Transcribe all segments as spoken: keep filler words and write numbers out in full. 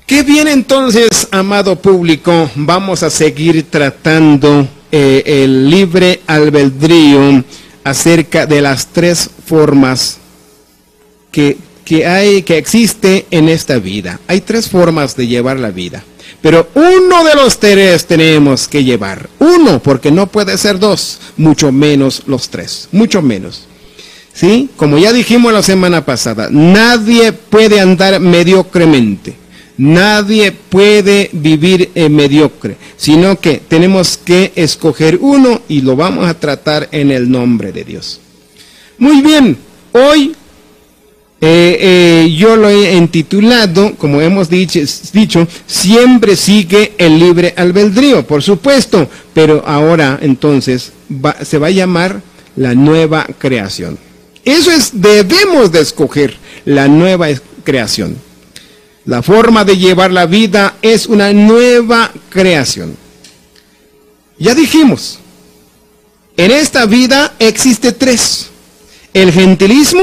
Qué bien, entonces, amado público, vamos a seguir tratando eh, el libre albedrío acerca de las tres formas que, que hay, que existe en esta vida. Hay tres formas de llevar la vida, pero uno de los tres tenemos que llevar. Uno, porque no puede ser dos, mucho menos los tres, mucho menos. ¿Sí? Como ya dijimos la semana pasada, nadie puede andar mediocremente. Nadie puede vivir eh, mediocre, sino que tenemos que escoger uno y lo vamos a tratar en el nombre de Dios. Muy bien, hoy eh, eh, yo lo he intitulado, como hemos dicho, dicho, siempre sigue el libre albedrío, por supuesto, pero ahora entonces va, se va a llamar la nueva creación. Eso es, debemos de escoger la nueva creación. La forma de llevar la vida es una nueva creación. Ya dijimos, en esta vida existe tres: el gentilismo,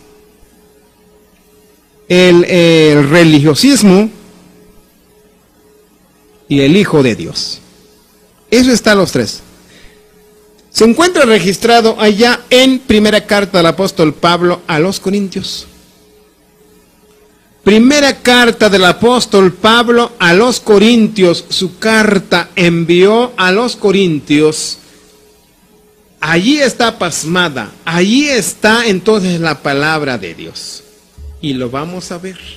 el, el religiosismo y el Hijo de Dios. Eso está los tres. Se encuentra registrado allá en primera carta del apóstol Pablo a los Corintios. Primera carta del apóstol Pablo a los Corintios, su carta envió a los Corintios. Allí está pasmada, allí está entonces la palabra de Dios. Y lo vamos a ver.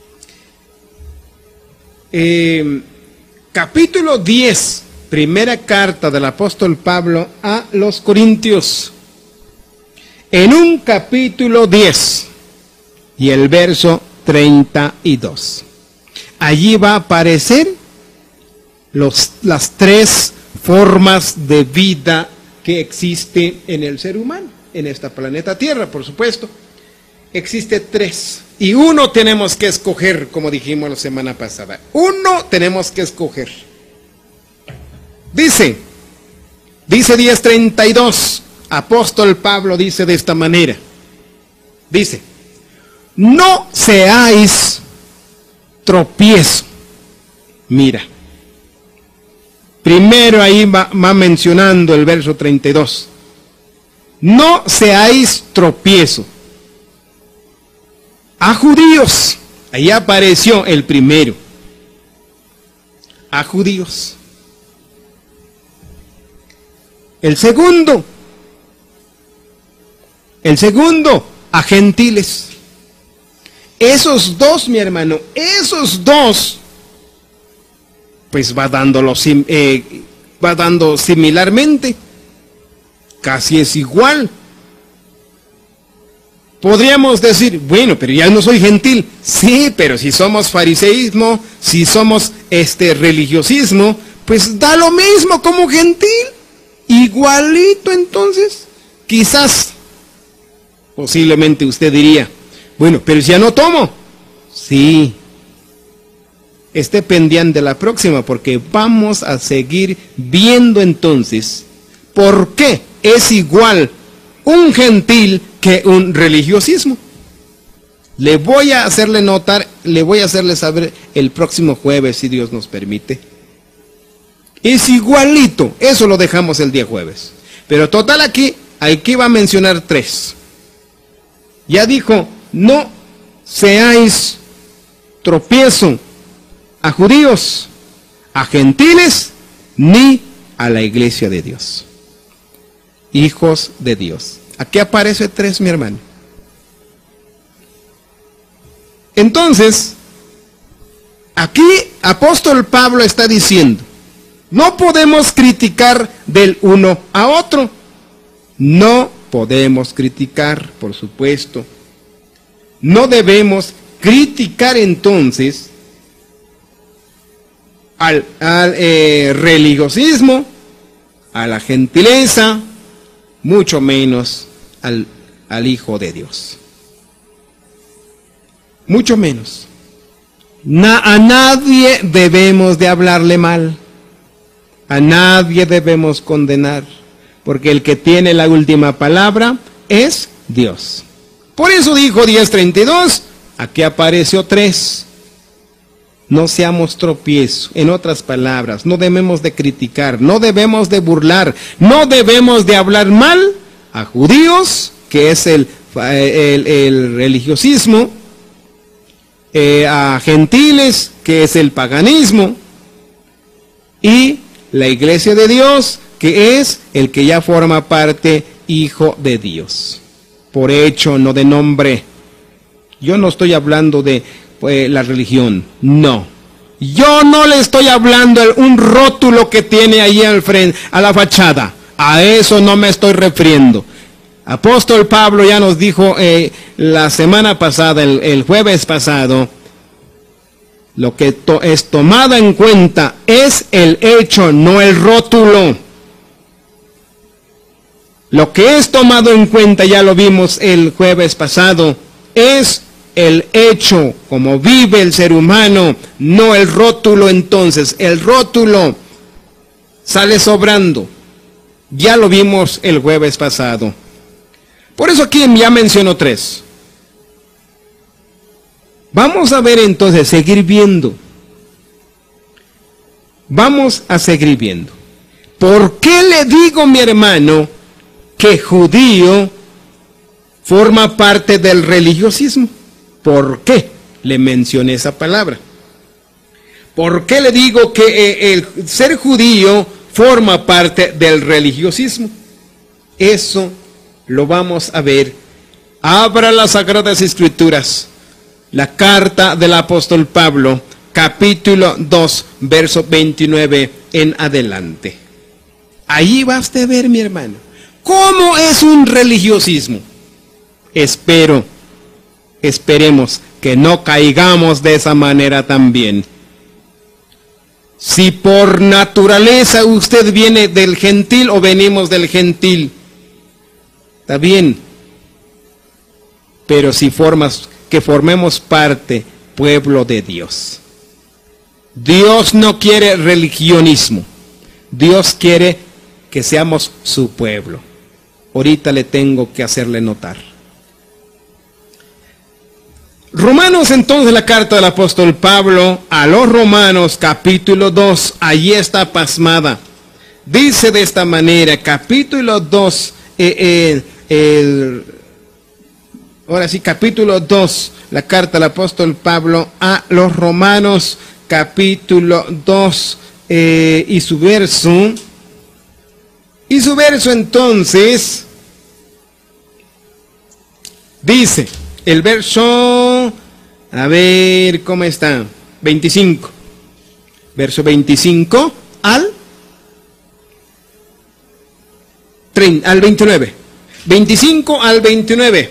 Eh, capítulo diez, primera carta del apóstol Pablo a los Corintios. En un capítulo diez y el verso treinta y dos. Allí va a aparecer los, las tres formas de vida que existe en el ser humano, en esta planeta Tierra, por supuesto. Existe tres. Y uno tenemos que escoger, como dijimos la semana pasada. Uno tenemos que escoger. Dice, dice diez treinta y dos, apóstol Pablo dice de esta manera. Dice: no seáis tropiezo. Mira, primero ahí va, va mencionando el verso treinta y dos. No seáis tropiezo a judíos. Ahí apareció el primero. A judíos. El segundo. El segundo, a gentiles. Esos dos, mi hermano, esos dos, pues va dando, eh, va dando similarmente, casi es igual. Podríamos decir, bueno, pero ya no soy gentil. Sí, pero si somos fariseísmo, si somos este religiosismo, pues da lo mismo como gentil, igualito. Entonces, quizás, posiblemente usted diría, bueno, pero si ya no tomo. Sí. Esté pendiente de la próxima, porque vamos a seguir viendo entonces por qué es igual un gentil que un religiosismo. Le voy a hacerle notar, le voy a hacerle saber el próximo jueves, si Dios nos permite. Es igualito, eso lo dejamos el día jueves. Pero total aquí, aquí va a mencionar tres. Ya dijo, no seáis tropiezo a judíos, a gentiles, ni a la iglesia de Dios. Hijos de Dios. Aquí aparece tres, mi hermano. Entonces, aquí apóstol Pablo está diciendo, no podemos criticar del uno a otro. No podemos criticar, por supuesto. No debemos criticar entonces al, al eh, religiosismo, a la gentileza, mucho menos al, al Hijo de Dios. Mucho menos. Na, a nadie debemos de hablarle mal. A nadie debemos condenar. Porque el que tiene la última palabra es Dios. Por eso dijo diez treinta y dos, aquí apareció tres. No seamos tropiezo. En otras palabras, no debemos de criticar, no debemos de burlar, no debemos de hablar mal a judíos, que es el, el, el religiosismo, eh, a gentiles, que es el paganismo, y la iglesia de Dios, que es el que ya forma parte hijo de Dios. Por hecho, no de nombre. Yo no estoy hablando de eh, la religión, no. Yo no le estoy hablando de un rótulo que tiene ahí al frente, a la fachada. A eso no me estoy refiriendo. Apóstol Pablo ya nos dijo eh, la semana pasada, el, el jueves pasado, lo que to es tomado en cuenta es el hecho, no el rótulo. Lo que es tomado en cuenta, ya lo vimos el jueves pasado, es el hecho, como vive el ser humano, no el rótulo. Entonces, el rótulo sale sobrando. Ya lo vimos el jueves pasado. Por eso aquí ya menciono tres. Vamos a ver entonces, seguir viendo. Vamos a seguir viendo. ¿Por qué le digo, mi hermano, que judío forma parte del religiosismo? ¿Por qué le mencioné esa palabra? ¿Por qué le digo que eh, el ser judío forma parte del religiosismo? Eso lo vamos a ver. Abra las Sagradas Escrituras, la carta del apóstol Pablo, capítulo dos, verso veintinueve en adelante. Ahí va usted a ver, mi hermano, ¿cómo es un religiosismo? Espero, esperemos que no caigamos de esa manera también. Si por naturaleza usted viene del gentil o venimos del gentil, está bien. Pero si formas, que formemos parte, pueblo de Dios. Dios no quiere religionismo. Dios quiere que seamos su pueblo. Ahorita le tengo que hacerle notar. Romanos, entonces, la carta del apóstol Pablo a los Romanos, capítulo dos, allí está pasmada. Dice de esta manera, capítulo dos, eh, eh, el, ahora sí, capítulo dos, la carta del apóstol Pablo a los Romanos, capítulo dos, eh, y su verso, y su verso entonces, dice, el verso, a ver, ¿cómo está? veinticinco. Verso veinticinco al, treinta, al veintinueve. veinticinco al veintinueve.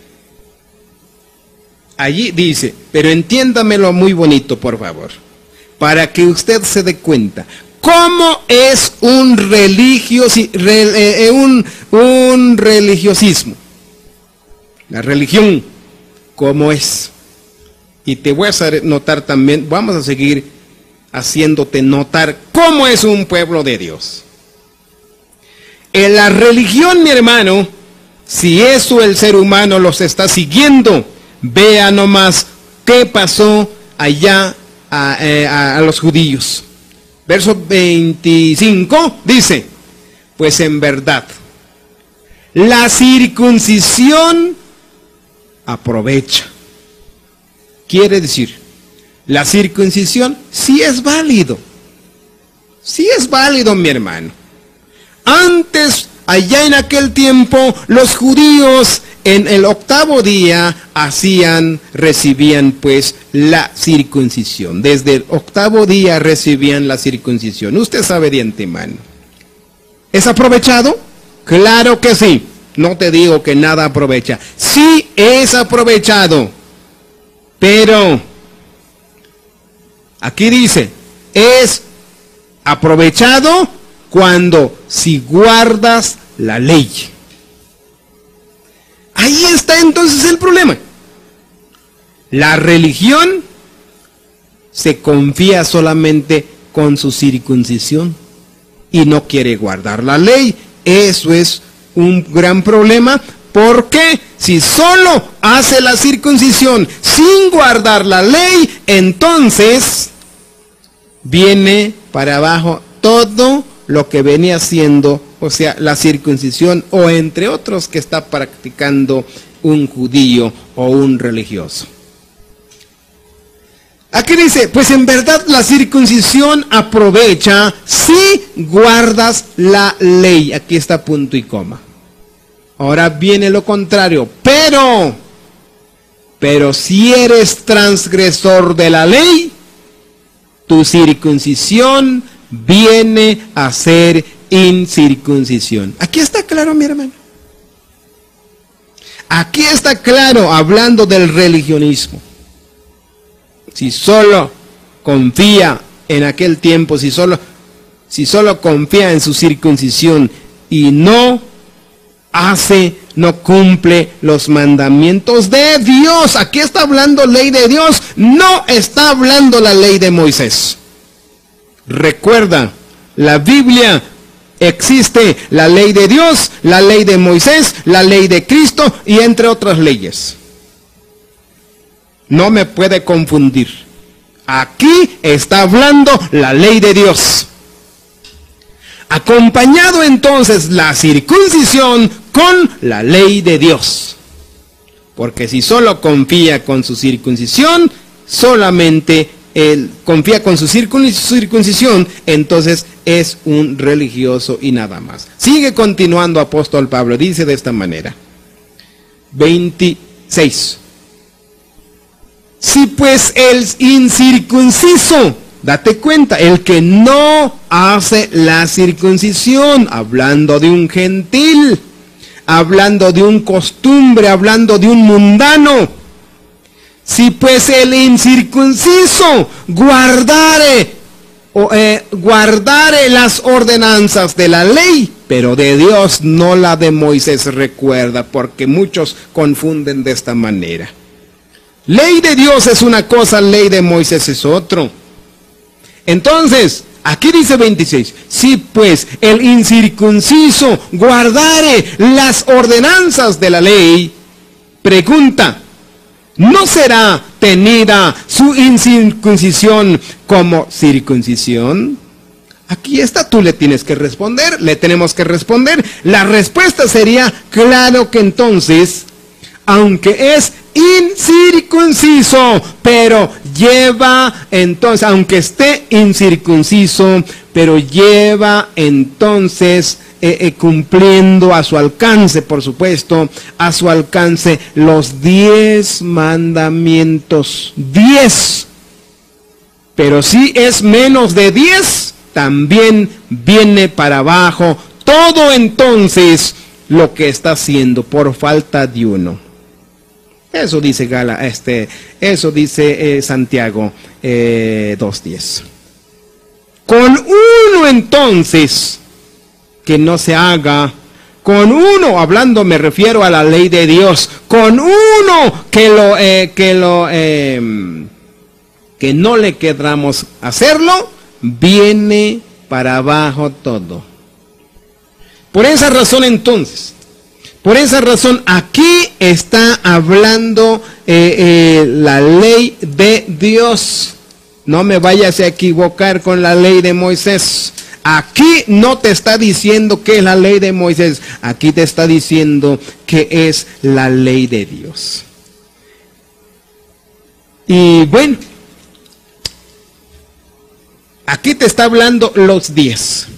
Allí dice, pero entiéndamelo muy bonito, por favor, para que usted se dé cuenta. ¿Cómo es un, religiosi, re, eh, un, un religiosismo? La religión, ¿cómo es? Y te voy a hacer notar también, vamos a seguir haciéndote notar cómo es un pueblo de Dios. En la religión, mi hermano, si eso el ser humano los está siguiendo, vea nomás qué pasó allá a, eh, a, a los judíos. Verso veinticinco dice, pues en verdad, la circuncisión aprovecha. Quiere decir, la circuncisión sí es válido. Sí es válido, mi hermano. Antes, allá en aquel tiempo, los judíos en el octavo día hacían, recibían pues la circuncisión. Desde el octavo día recibían la circuncisión. Usted sabe de antemano. ¿Es aprovechado? Claro que sí. No te digo que nada aprovecha. Sí es aprovechado. Pero, aquí dice, es aprovechado cuando si guardas la ley. Ahí está entonces el problema. La religión se confía solamente con su circuncisión y no quiere guardar la ley. Eso es un gran problema. ¿Por qué? si solo hace la circuncisión sin guardar la ley, entonces viene para abajo todo lo que venía haciendo, o sea, la circuncisión, o entre otros que está practicando un judío o un religioso. Aquí dice, pues en verdad la circuncisión aprovecha si guardas la ley. Aquí está punto y coma. Ahora viene lo contrario, pero, pero si eres transgresor de la ley, tu circuncisión viene a ser incircuncisión. Aquí está claro, mi hermano. Aquí está claro, hablando del religionismo. Si solo confía en aquel tiempo, si solo, si solo confía en su circuncisión y no hace, no cumple los mandamientos de Dios. Aquí está hablando ley de Dios, no está hablando la ley de Moisés. Recuerda, la Biblia existe la ley de Dios, la ley de Moisés, la ley de Cristo y entre otras leyes. No me puede confundir. Aquí está hablando la ley de Dios. Acompañado entonces la circuncisión con la ley de Dios. Porque si solo confía con su circuncisión, solamente él confía con su circuncisión, entonces es un religioso y nada más. Sigue continuando apóstol Pablo, dice de esta manera. veintiséis. Si pues el incircunciso, date cuenta, el que no hace la circuncisión, hablando de un gentil, hablando de un costumbre, hablando de un mundano. Si pues el incircunciso guardare, o, eh, guardare las ordenanzas de la ley, pero de Dios, no la de Moisés, recuerda, porque muchos confunden de esta manera. Ley de Dios es una cosa, ley de Moisés es otro. Entonces, aquí dice veintiséis, si pues el incircunciso guardare las ordenanzas de la ley, pregunta, ¿no será tenida su incircuncisión como circuncisión? Aquí está, tú le tienes que responder, le tenemos que responder. La respuesta sería, claro que entonces, aunque es incircunciso, pero lleva entonces, aunque esté incircunciso, pero lleva entonces eh, eh, cumpliendo a su alcance, por supuesto, a su alcance los diez mandamientos, diez. Pero si es menos de diez, también viene para abajo todo entonces lo que está haciendo por falta de uno. Eso dice Gala, este, eso dice eh, Santiago eh, dos diez. Con uno entonces que no se haga, con uno, hablando me refiero a la ley de Dios, con uno que lo eh, que lo eh, que no le queramos hacerlo, viene para abajo todo. Por esa razón entonces, por esa razón aquí está hablando eh, eh, la ley de Dios. No me vayas a equivocar con la ley de Moisés. Aquí no te está diciendo que es la ley de Moisés. Aquí te está diciendo que es la ley de Dios. Y bueno, aquí te está hablando los diez.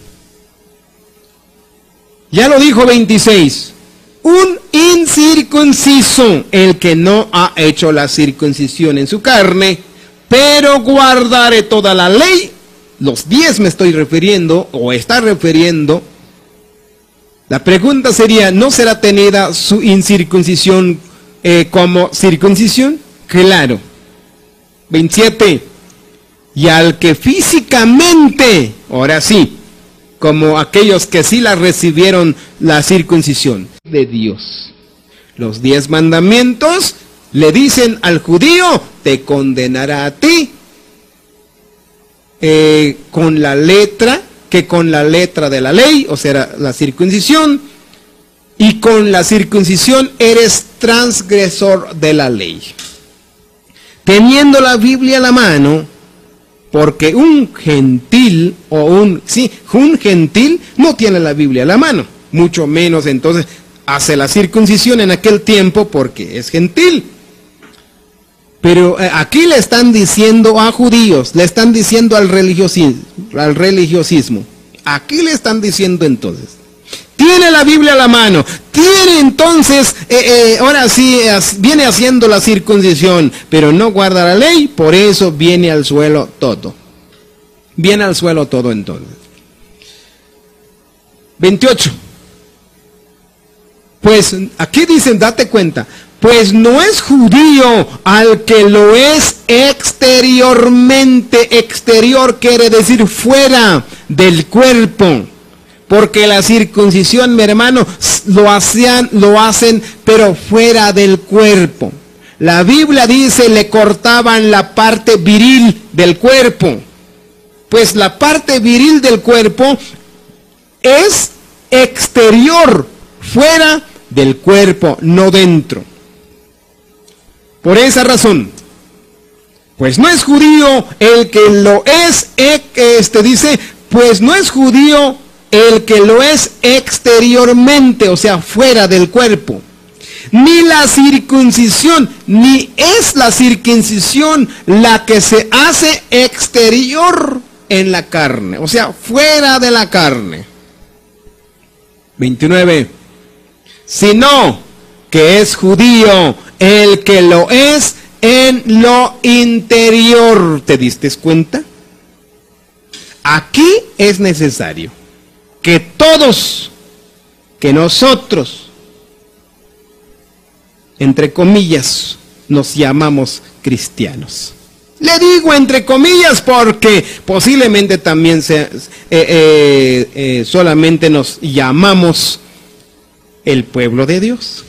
Ya lo dijo veintiséis. Un incircunciso, el que no ha hecho la circuncisión en su carne, pero guardare toda la ley. Los diez me estoy refiriendo, o está refiriendo. La pregunta sería, ¿no será tenida su incircuncisión eh, como circuncisión? Claro. veintisiete. Y al que físicamente, ahora sí, como aquellos que sí la recibieron la circuncisión de Dios. Los diez mandamientos le dicen al judío, te condenará a ti eh, con la letra, que con la letra de la ley, o sea, la circuncisión, y con la circuncisión eres transgresor de la ley. Teniendo la Biblia a la mano, porque un gentil o un, sí, un gentil no tiene la Biblia a la mano, mucho menos entonces hace la circuncisión en aquel tiempo porque es gentil. Pero eh, aquí le están diciendo a judíos, le están diciendo al religiosismo, al religiosismo. Aquí le están diciendo entonces, tiene la Biblia a la mano, tiene entonces, eh, eh, ahora sí, eh, viene haciendo la circuncisión, pero no guarda la ley, por eso viene al suelo todo. Viene al suelo todo entonces. veintiocho. Pues aquí dicen, date cuenta, pues no es judío al que lo es exteriormente. Exterior quiere decir fuera del cuerpo. Porque la circuncisión, mi hermano, lo hacían, lo hacen, pero fuera del cuerpo. La Biblia dice, le cortaban la parte viril del cuerpo. Pues la parte viril del cuerpo es exterior, fuera del cuerpo, no dentro. Por esa razón, pues no es judío el que lo es, este dice, pues no es judío el que lo es exteriormente, o sea, fuera del cuerpo. Ni la circuncisión, ni es la circuncisión la que se hace exterior en la carne, o sea, fuera de la carne. veintinueve. Sino que es judío el que lo es en lo interior. ¿Te diste cuenta? Aquí es necesario que todos, que nosotros, entre comillas, nos llamamos cristianos. Le digo entre comillas porque posiblemente también sea, eh, eh, eh, solamente nos llamamos el pueblo de Dios.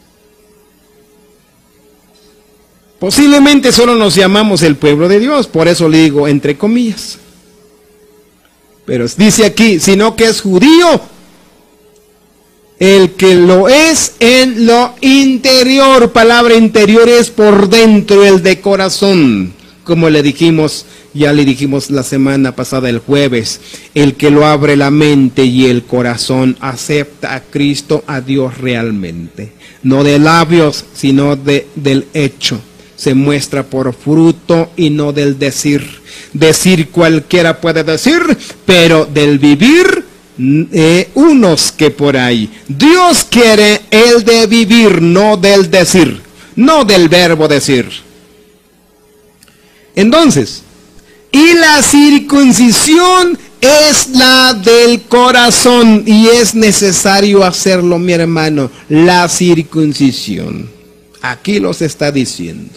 Posiblemente solo nos llamamos el pueblo de Dios, por eso le digo entre comillas. Pero dice aquí, sino que es judío el que lo es en lo interior. Palabra interior es por dentro, el de corazón. Como le dijimos, ya le dijimos la semana pasada, el jueves, el que lo abre la mente y el corazón acepta a Cristo, a Dios realmente. No de labios, sino de, del hecho. Se muestra por fruto y no del decir. Decir cualquiera puede decir, pero del vivir, eh, unos que por ahí. Dios quiere el de vivir, no del decir, no del verbo decir. Entonces, y la circuncisión es la del corazón, y es necesario hacerlo, mi hermano, la circuncisión. Aquí los está diciendo.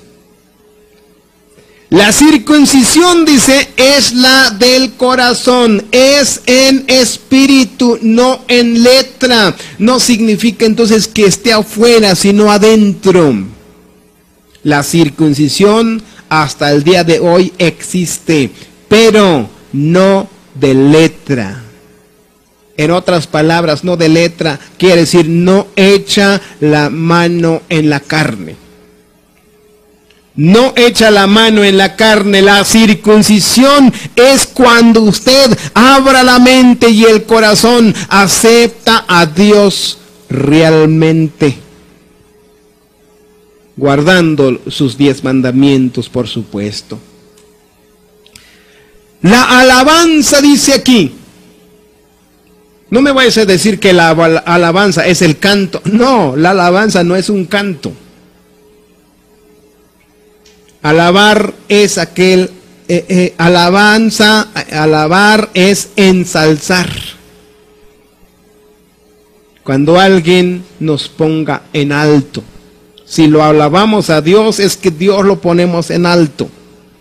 La circuncisión, dice, es la del corazón, es en espíritu, no en letra. No significa entonces que esté afuera, sino adentro. La circuncisión hasta el día de hoy existe, pero no de letra. En otras palabras, no de letra, quiere decir no echa la mano en la carne. No echa la mano en la carne. La circuncisión es cuando usted abra la mente y el corazón, acepta a Dios realmente, guardando sus diez mandamientos, por supuesto. La alabanza dice aquí. No me vayas a decir que la alabanza es el canto. No, la alabanza no es un canto. Alabar es aquel, eh, eh, alabanza, alabar es ensalzar. Cuando alguien nos ponga en alto. Si lo alabamos a Dios, es que Dios lo ponemos en alto.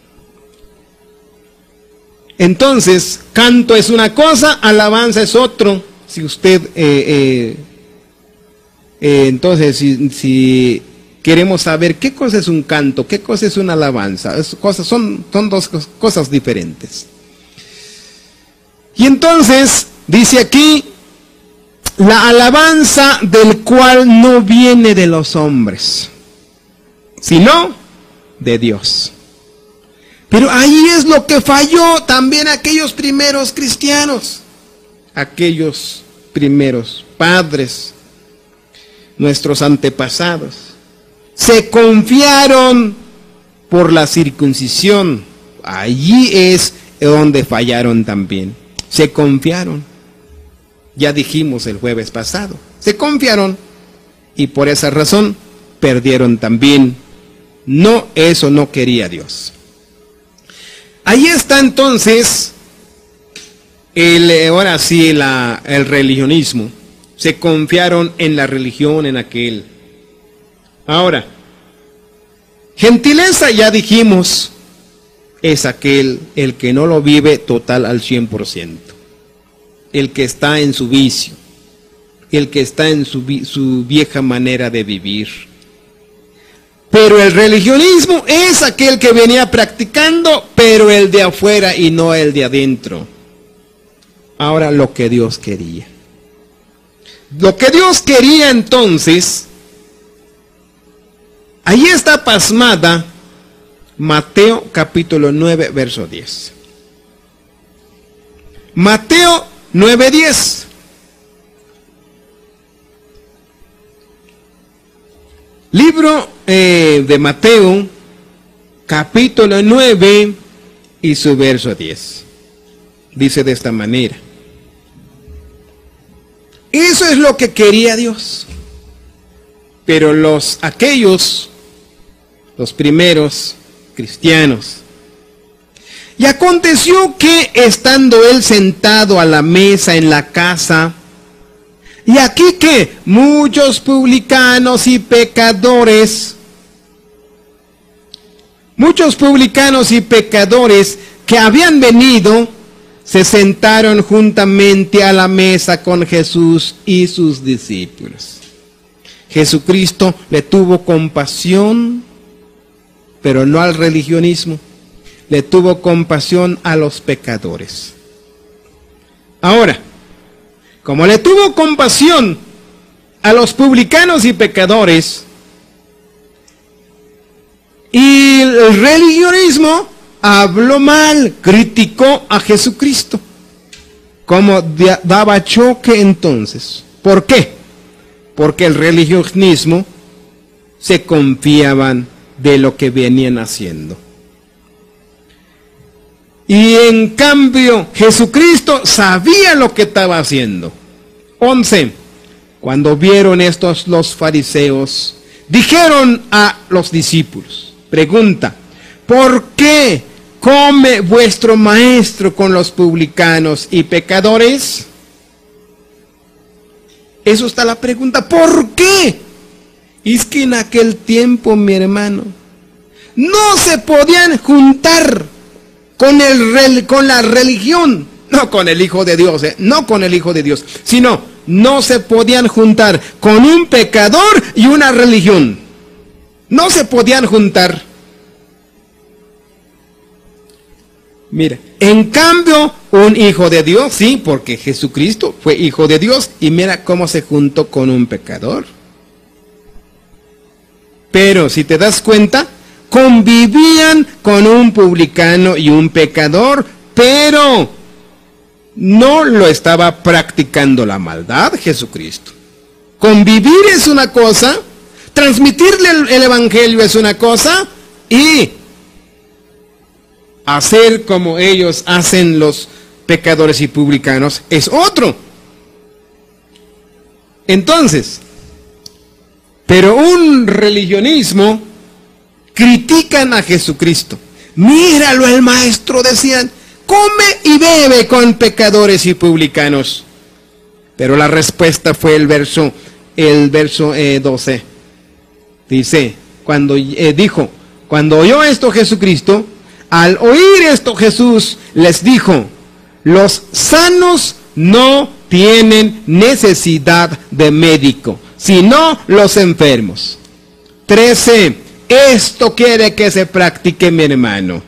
Entonces, canto es una cosa, alabanza es otro. Si usted, eh, eh, eh, entonces, si, si queremos saber qué cosa es un canto, qué cosa es una alabanza, es cosas, son, son dos cosas diferentes. Y entonces, dice aquí, la alabanza del cual no viene de los hombres, sino de Dios. Pero ahí es lo que falló también aquellos primeros cristianos, aquellos primeros padres, nuestros antepasados. Se confiaron por la circuncisión. Allí es donde fallaron también. Se confiaron. Ya dijimos el jueves pasado. Se confiaron y por esa razón perdieron también. No, eso no quería Dios. Ahí está entonces el, ahora sí, la, el religionismo. Se confiaron en la religión, en aquel. Ahora, gentileza, ya dijimos, es aquel el que no lo vive total al cien por ciento. El que está en su vicio, el que está en su, su vieja manera de vivir. Pero el religionismo es aquel que venía practicando, pero el de afuera y no el de adentro. Ahora, lo que Dios quería. Lo que Dios quería entonces, ahí está pasmada Mateo capítulo nueve, verso diez. Mateo nueve, diez. Libro eh, de Mateo, capítulo nueve y su verso diez. Dice de esta manera. Eso es lo que quería Dios. Pero los aquellos, los primeros cristianos. Y aconteció que estando él sentado a la mesa en la casa, y aquí que muchos publicanos y pecadores, muchos publicanos y pecadores que habían venido, se sentaron juntamente a la mesa con Jesús y sus discípulos. Jesucristo le tuvo compasión, pero no al religionismo. Le tuvo compasión a los pecadores. Ahora, como le tuvo compasión a los publicanos y pecadores, y el religionismo habló mal, criticó a Jesucristo, como daba choque entonces. ¿Por qué? Porque el religionismo se confiaban de lo que venían haciendo. Y en cambio, Jesucristo sabía lo que estaba haciendo. once. Cuando vieron estos los fariseos, dijeron a los discípulos, pregunta, ¿por qué come vuestro maestro con los publicanos y pecadores? Eso está la pregunta, ¿por qué? Es que en aquel tiempo, mi hermano, no se podían juntar con, el, con la religión, no con el Hijo de Dios, eh, no con el Hijo de Dios, sino no se podían juntar con un pecador y una religión. No se podían juntar. Mira, en cambio, un hijo de Dios, sí, porque Jesucristo fue hijo de Dios, y mira cómo se juntó con un pecador. Pero si te das cuenta, convivían con un publicano y un pecador, pero no lo estaba practicando la maldad Jesucristo. Convivir es una cosa, transmitirle el, el evangelio es una cosa, y hacer como ellos hacen los pecadores y publicanos es otro. Entonces, pero un religionismo critican a Jesucristo. Míralo, el maestro, decían, come y bebe con pecadores y publicanos. Pero la respuesta fue el verso, el verso eh, doce. Dice, cuando eh, dijo, cuando oyó esto Jesucristo, al oír esto Jesús les dijo, los sanos no tienen necesidad de médico, sino los enfermos. trece. Esto quiere que se practique, mi hermano.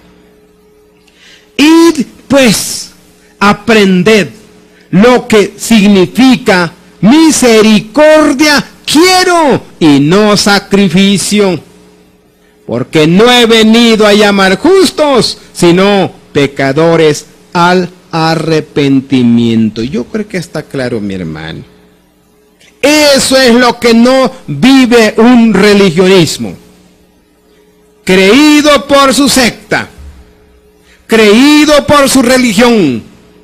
Id pues, aprended lo que significa misericordia quiero y no sacrificio, porque no he venido a llamar justos, sino pecadores al arrepentimiento. Yo creo que está claro, mi hermano. Eso es lo que no vive un religionismo, creído por su secta, creído por su religión.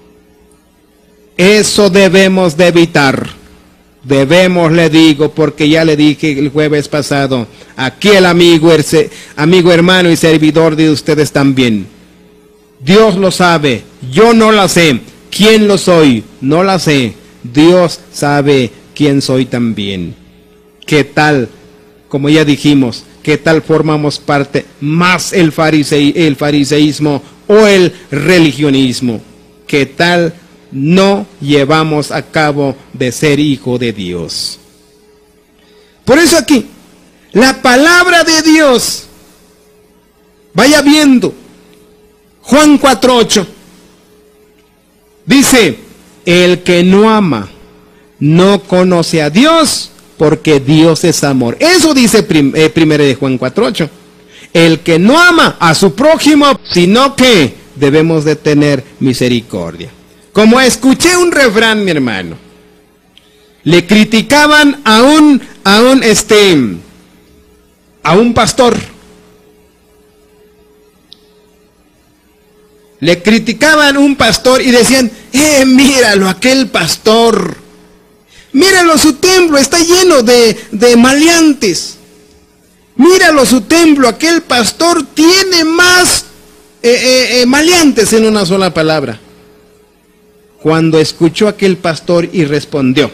Eso debemos de evitar. Debemos, le digo, porque ya le dije el jueves pasado, aquí el amigo, amigo hermano y servidor de ustedes también. Dios lo sabe, yo no la sé. ¿Quién lo soy? No la sé. Dios sabe quién soy también. ¿Qué tal? Como ya dijimos, ¿qué tal formamos parte más el, farisei, el fariseísmo o el religionismo? ¿Qué tal no llevamos a cabo de ser hijo de Dios? Por eso aquí, la palabra de Dios, vaya viendo, Juan cuatro ocho, dice, el que no ama, no conoce a Dios, porque Dios es amor. Eso dice prim, eh, primero de Juan cuatro ocho. El que no ama a su prójimo, sino que debemos de tener misericordia. Como escuché un refrán, mi hermano, le criticaban a un, a un, este, a un pastor. Le criticaban a un pastor y decían, eh, míralo, aquel pastor. Míralo, su templo está lleno de, de maleantes. Míralo, su templo, aquel pastor tiene más eh, eh, eh, maleantes en una sola palabra. Cuando escuchó aquel pastor y respondió,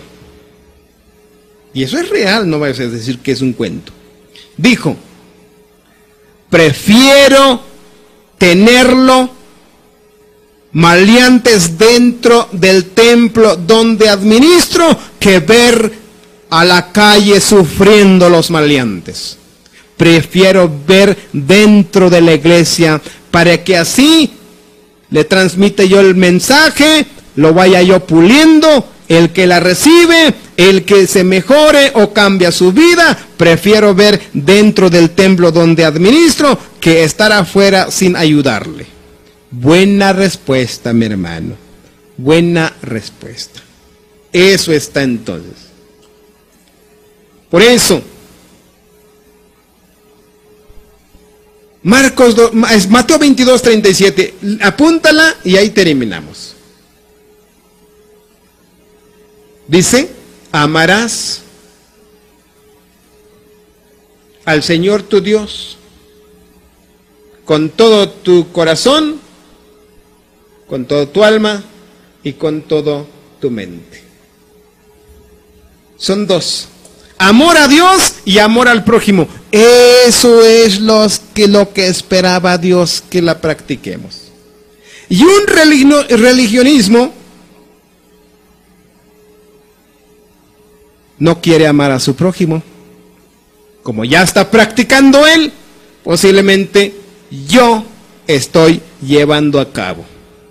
y eso es real, no vayas a decir que es un cuento, dijo, prefiero tenerlo maleantes dentro del templo donde administro que ver a la calle sufriendo los maleantes. Prefiero ver dentro de la iglesia para que así le transmite yo el mensaje, lo vaya yo puliendo, el que la recibe, el que se mejore o cambia su vida, prefiero ver dentro del templo donde administro que estar afuera sin ayudarle. Buena respuesta, mi hermano. Buena respuesta. Eso está entonces. Por eso, Marcos, Mateo veintidós, treinta y siete, apúntala y ahí terminamos. Dice, amarás al Señor tu Dios con todo tu corazón, con toda tu alma y con toda tu mente. Son dos. Amor a Dios y amor al prójimo. Eso es los que, lo que esperaba Dios que la practiquemos. Y un religio, religionismo no quiere amar a su prójimo. Como ya está practicando él, posiblemente yo estoy llevando a cabo.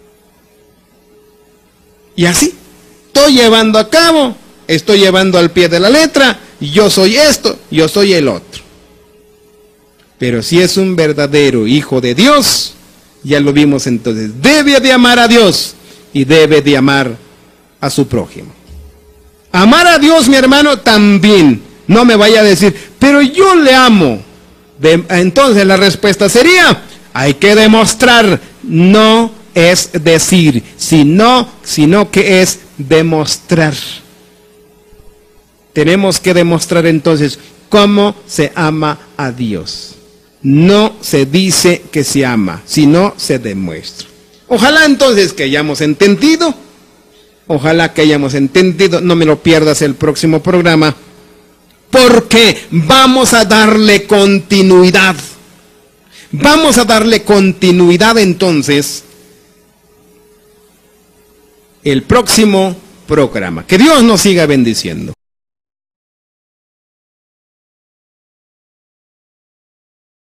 Y así, estoy llevando a cabo, estoy llevando al pie de la letra, yo soy esto, yo soy el otro. Pero si es un verdadero hijo de Dios, ya lo vimos entonces, debe de amar a Dios y debe de amar a su prójimo. Amar a Dios, mi hermano, también. No me vaya a decir, pero yo le amo. De, entonces la respuesta sería, hay que demostrar, no es decir, sino, sino que es demostrar. Tenemos que demostrar entonces cómo se ama a Dios. No se dice que se ama, sino se demuestra. Ojalá entonces que hayamos entendido, ojalá que hayamos entendido, no me lo pierdas el próximo programa, porque vamos a darle continuidad. Vamos a darle continuidad entonces el próximo programa. Que Dios nos siga bendiciendo.